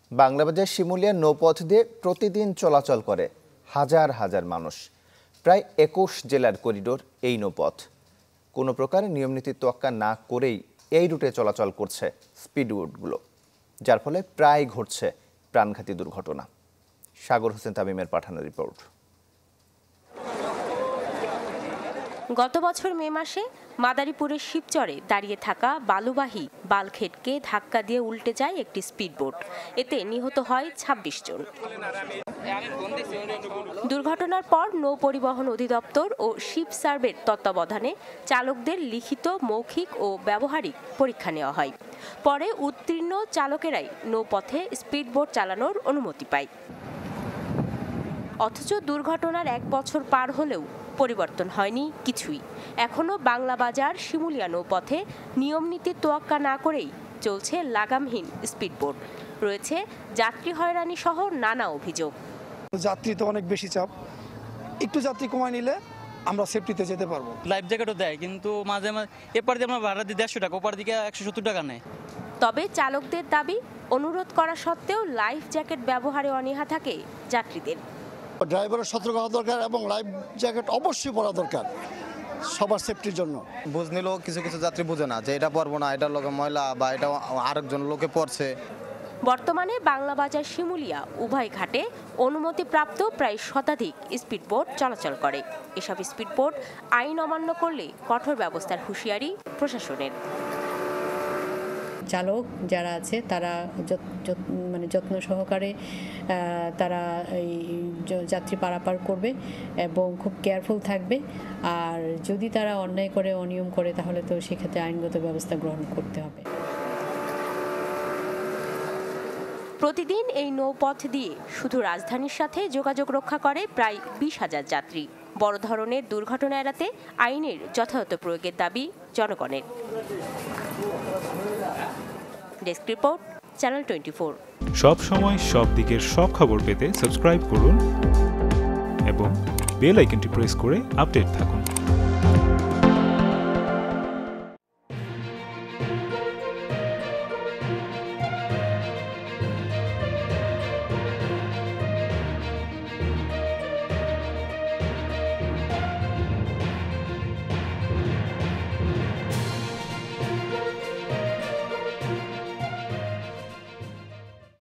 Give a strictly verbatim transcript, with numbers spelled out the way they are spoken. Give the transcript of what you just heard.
বাংলাবাজার শিমুলিয়া নৌপথ দিয়ে প্রতিদিন চলাচল করে হাজার হাজার মানুষ। প্রায় একুশ জেলার করিডোর এই নৌপথ। কোনো প্রকার নিয়মনীতি তোয়াক্কা না করেই এই রুটে চলাচল করছে স্পিডবোটগুলো, যার ফলে প্রায় ঘটছে প্রাণঘাতী দুর্ঘটনা। সাগর হোসেন তামিমের পাঠানো রিপোর্ট। গত বছর মে মাসে মাদারীপুরের শিবচরে দাঁড়িয়ে থাকা বালুবাহী বালখেটকে ধাক্কা দিয়ে উল্টে যায় একটি স্পিডবোট। এতে নিহত হয় ছাব্বিশ জন। দুর্ঘটনার পর নৌ পরিবহন অধিদপ্তর ও শিপ সার্ভের তত্ত্বাবধানে চালকদের লিখিত, মৌখিক ও ব্যবহারিক পরীক্ষা নেওয়া হয়। পরে উত্তীর্ণ চালকেরাই নৌপথে স্পিডবোট চালানোর অনুমতি পায়। অথচ দুর্ঘটনার এক বছর পার হলেও পরিবর্তন হয়নি কিছুই। এখনও বাংলাবাজার শিমুলিয়া নৌপথে নিয়মনীতি তোয়াক্কা না করেই চলছে লাগামহীন স্পিডবোট। রয়েছে যাত্রী হয়রানি সহ নানা অভিযোগ। যাত্রী তো অনেক বেশি চাপ, একটু যাত্রী কমায় নিলে আমরা সেফটিতে যেতে পারবো। লাইফ জ্যাকেটও দেয়, কিন্তু মাঝে মাঝে এপার দিয়ে আমরা ভাড়া দিই দেড়শো টাকা, ওপার দিকে একশো সত্তর টাকা নেয়। তবে চালকদের দাবি, অনুরোধ করা সত্ত্বেও লাইফ জ্যাকেট ব্যবহারে অনীহা থাকে যাত্রীদের। ড্রাইভারের সতর্ক হওয়া দরকার এবং লাইফ জ্যাকেট অবশ্যই পরা দরকার সবার সেফটির জন্য। বুঝ নিলেও কিছু কিছু যাত্রী বুঝে না যে এটা পরবো না, এটার লোকে ময়লা বা এটা আরেকজন লোকে পড়ছে। বর্তমানে বাংলাবাজার শিমুলিয়া উভয় ঘাটে অনুমতিপ্রাপ্ত প্রায় শতাধিক স্পিডবোট চলাচল করে। এসব স্পিডবোট আইন অমান্য করলে কঠোর ব্যবস্থার হুঁশিয়ারি প্রশাসনের। চালক যারা আছে তারা মানে যত্ন সহকারে তারা এই যাত্রী পারাপার করবে এবং খুব কেয়ারফুল থাকবে। আর যদি তারা অন্যায় করে, অনিয়ম করে, তাহলে তো সেক্ষেত্রে আইনগত ব্যবস্থা গ্রহণ করতে হবে। প্রতিদিন এই নৌপথ দিয়ে শুধু রাজধানীর সাথে যোগাযোগ রক্ষা করে প্রায় বিশ হাজার যাত্রী। বড় ধরনের দুর্ঘটনা এড়াতে আইনের যথাযথ প্রয়োগের দাবি জনগণের। Desk report, channel twenty four. সব সময় সব দিকের সব খবর পেতে সাবস্ক্রাইব করুন এবং বেল আইকনটি প্রেস করে আপডেট থাকুন।